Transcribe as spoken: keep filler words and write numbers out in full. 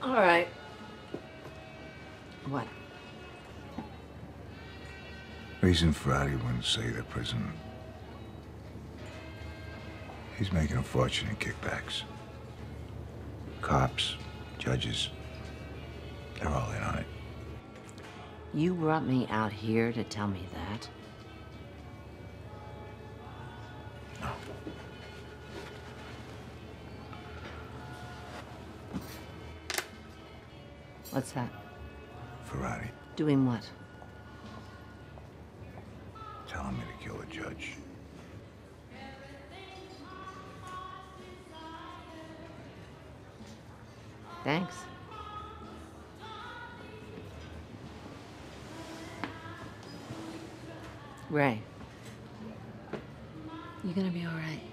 All right. What? Reason Feratti wouldn't say to prison. He's making a fortune in kickbacks. Cops, judges, they're all in on it. You brought me out here to tell me that? No. What's that? Feratti Doing what? telling me to kill a judge. Thanks. Ray, you gonna be all right?